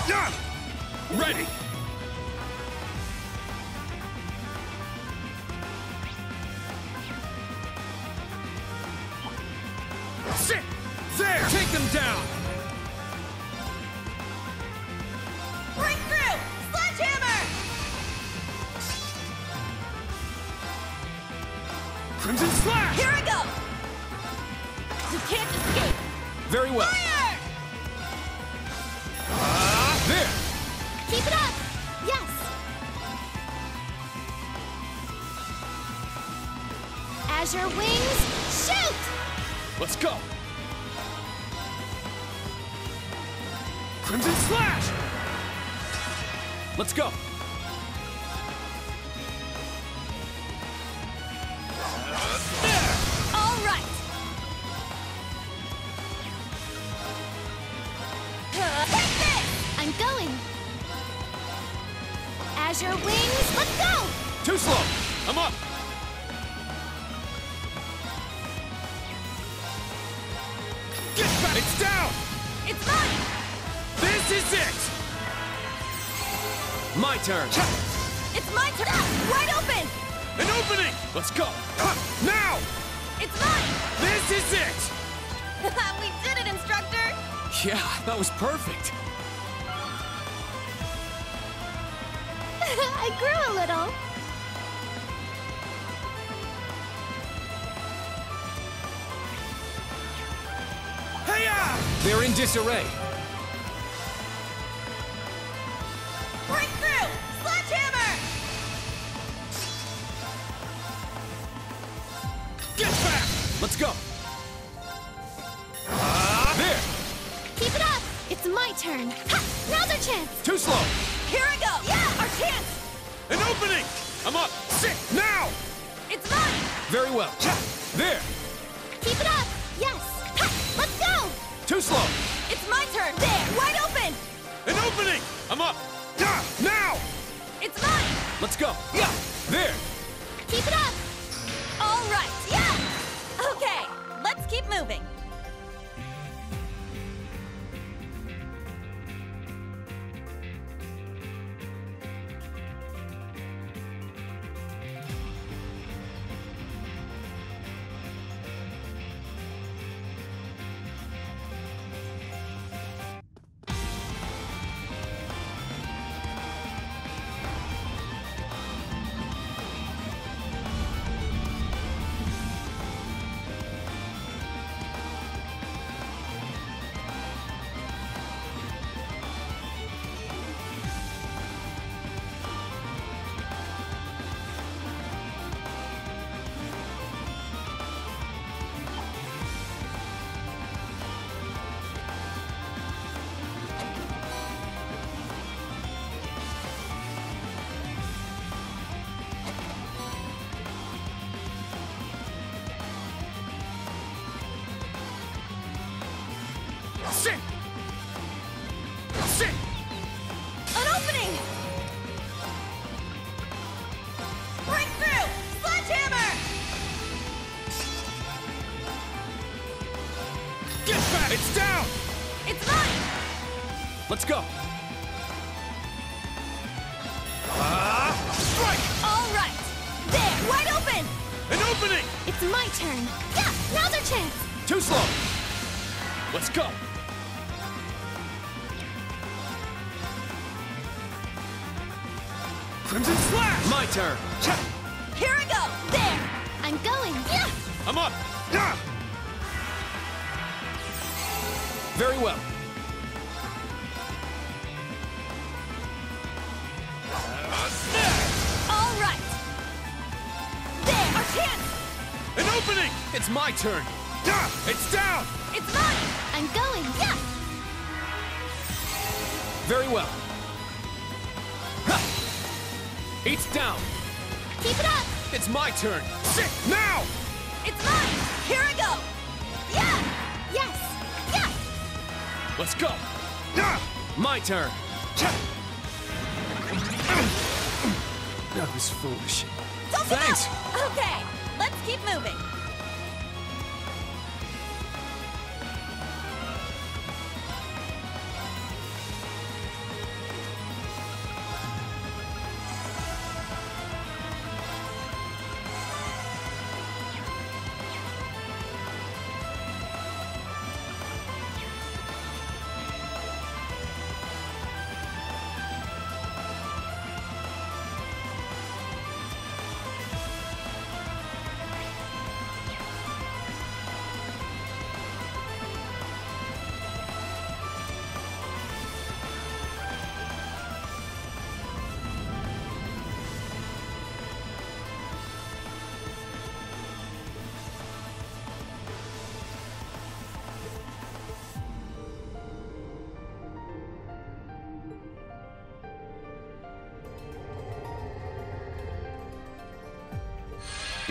Ready! Sit! There! Take them down! Break through! Sledgehammer! Crimson Slash! Here I go! You can't escape! Very well. Fire! There! Keep it up! Yes! Azure Wings, shoot! Let's go! Crimson Slash! Let's go! All right! Take this! I'm going! Azure Wings, let's go! Too slow! I'm up! Get back! It's down! It's mine! This is it! My turn! It's my turn! Wide open! An opening! Let's go! Now! It's mine! This is it! We did it, instructor! Yeah, that was perfect. I grew a little. Hey-ya! They're in disarray. Break through! Sledgehammer! Get back! Let's go! There! Keep it up! It's my turn. Ha! Now's our chance! Too slow! Here I go! Yeah! Our chance! An opening! I'm up! Sit! Now! It's mine! Very well. There! Keep it up! Yes! Ha! Let's go! Too slow! It's my turn! There! Wide open! An opening! I'm up! Now! It's mine! Let's go! Yeah! There! Keep it up! All right! Yeah! Okay, let's keep moving. Sit! Sit! An opening! Break through! Sledgehammer! Get back! It's down! It's mine! Let's go! Strike! All right! There! Wide open! An opening! It's my turn! Yeah! Now's our chance! Too slow! Let's go! Crimson Slash! My turn! Here I go! There! I'm going! Yeah! I'm up! Very well. All right! There! Our chance! An opening! It's my turn! It's down! It's mine! I'm going! Yeah! Very well. Ha! It's down! Keep it up! It's my turn! Sit now! It's mine! Here I go! Yeah! Yes! Yeah! Let's go! My turn! That was foolish. Don't give Thanks! up! Okay, let's keep moving.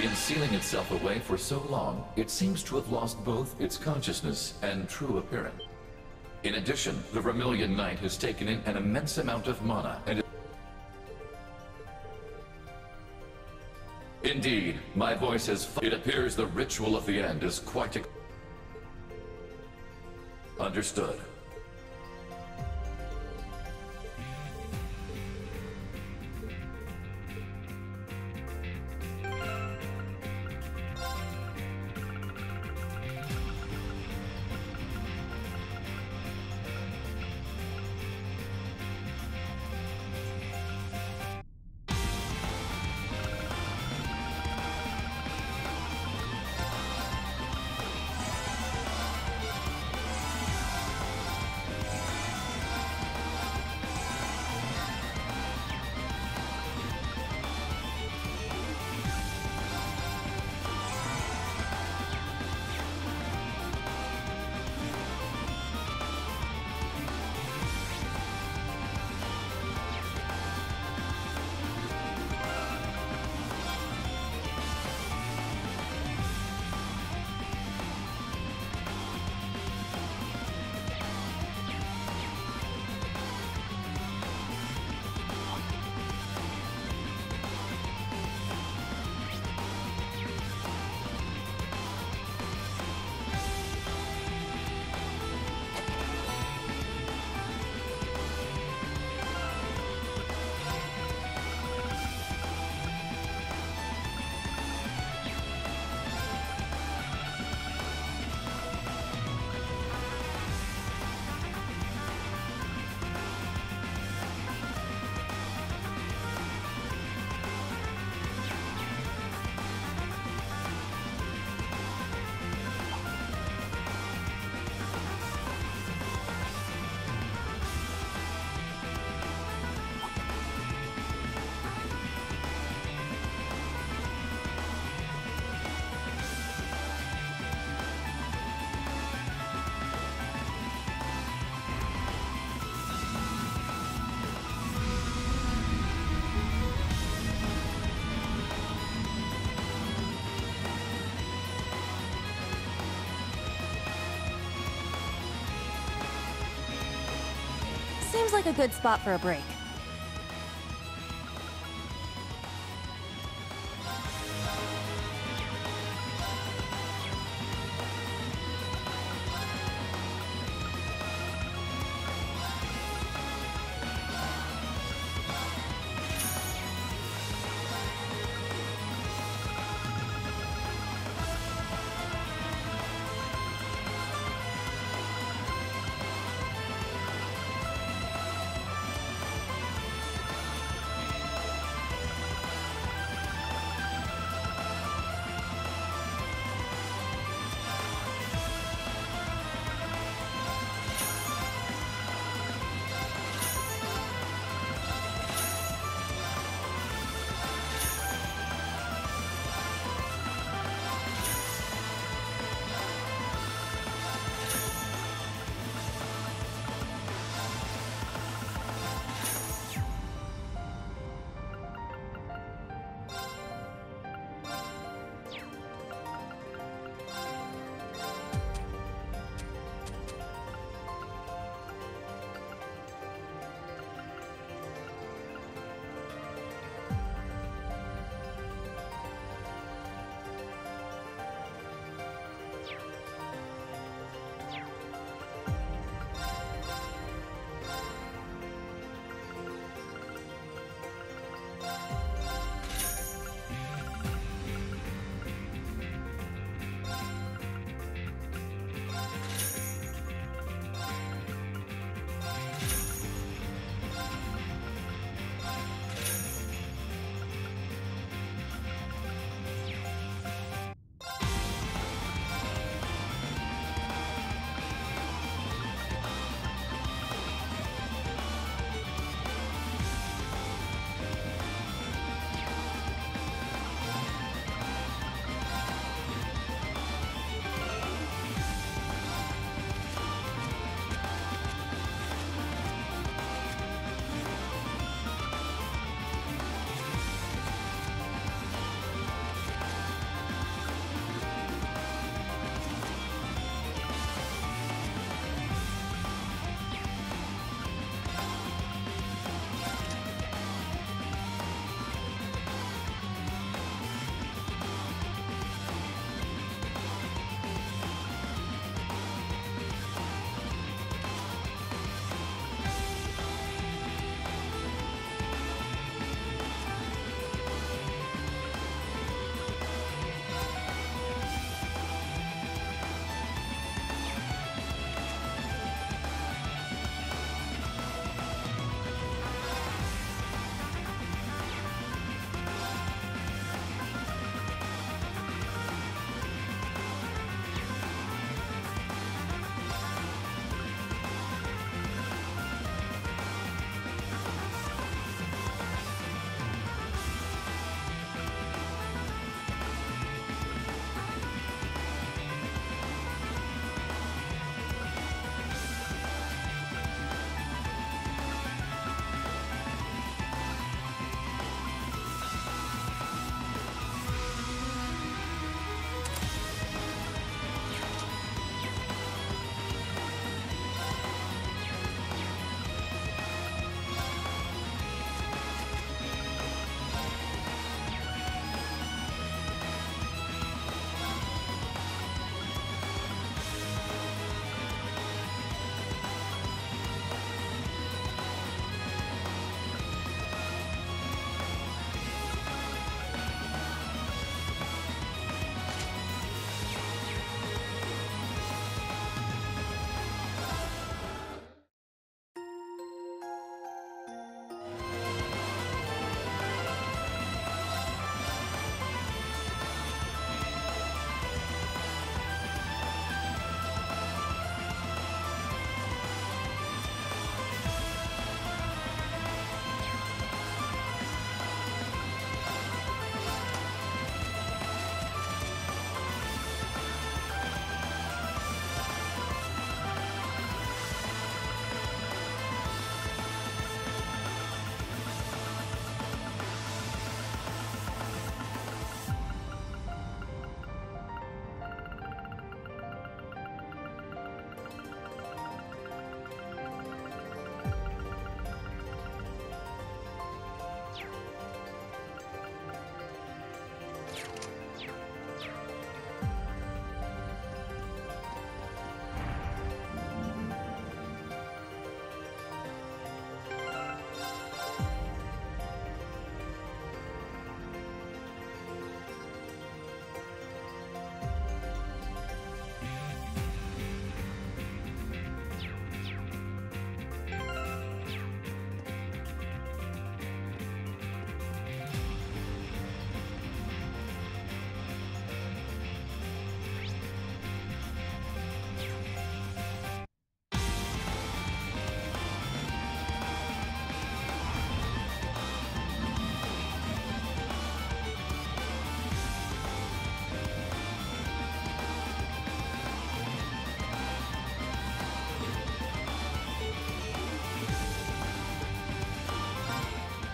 In sealing itself away for so long, it seems to have lost both its consciousness and true appearance. In addition, the Vermilion Knight has taken in an immense amount of mana and... Indeed, my voice has... It appears the ritual of the end is quite... Understood. Seems like a good spot for a break.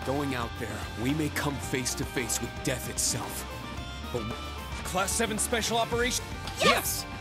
Going out there, we may come face to face with death itself. But Class 7 Special Operation? Yes!